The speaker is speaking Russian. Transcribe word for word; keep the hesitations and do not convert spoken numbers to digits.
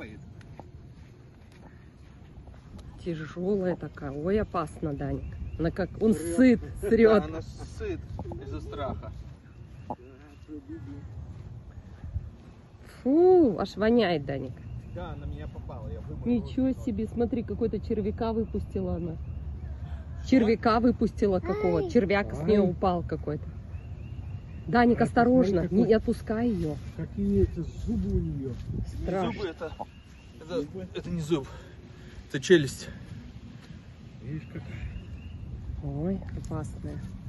Тяжелая такая. Ой, опасно, Даник. Она как... Он сыт, срет. Да, она сыт из-за страха. Фу, аж воняет, Даник. Да, на меня попала. Я Ничего себе, смотри, какой-то червяка выпустила она. Червяка выпустила какого? Червяк с нее упал какой-то. Даник, осторожно, не, не отпускай ее. Какие это зубы у нее? Страшно. Зубы это, это, это не зуб, это челюсть. Видишь, какая? Ой, опасная.